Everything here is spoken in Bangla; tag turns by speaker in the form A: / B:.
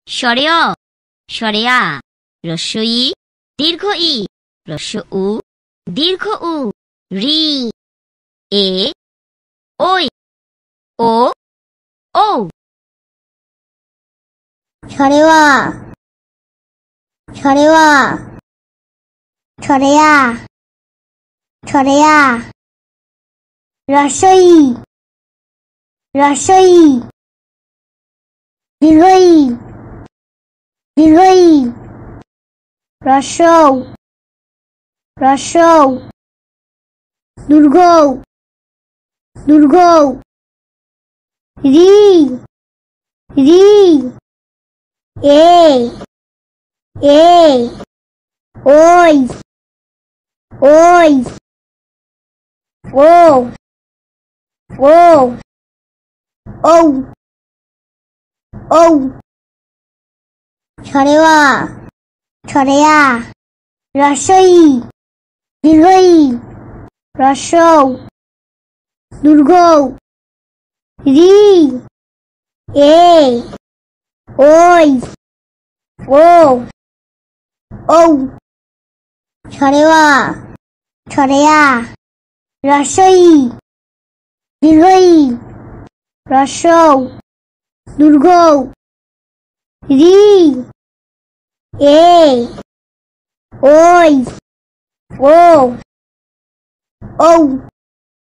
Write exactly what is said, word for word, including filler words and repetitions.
A: স্বরে অ, স্বরে আ, হ্রস্ব ই, দীর্ঘ ই, হ্রস্ব উ, দীর্ঘ উ, রি, এ, ওই, ও, ও।
B: স্বরে অ, স্বরে অ, স্বরে আ, স্বরে আ, হ্রস্ব ই, হ্রস্ব ই, দীর্ঘ ই, দীর্ঘ ই, হ্রস্ব উ, হ্রস্ব উ, দীর্ঘ উ, দীর্ঘ উ, রি, রি, এ, এ, ওই, ওই, ও, ও, ঔ, ঔ। স্বরে অ, স্বরে আ, হ্রস্ব ই, দীর্ঘ ই, হ্রস্ব উ, দীর্ঘ উ, রি, এ, ওই, ও, ঔ। স্বরে অ, স্বরে আ, হ্রস্ব ই, দীর্ঘ ই, হ্রস্ব উ, দীর্ঘ উ, রি, এ, ওই, ও, ঔ।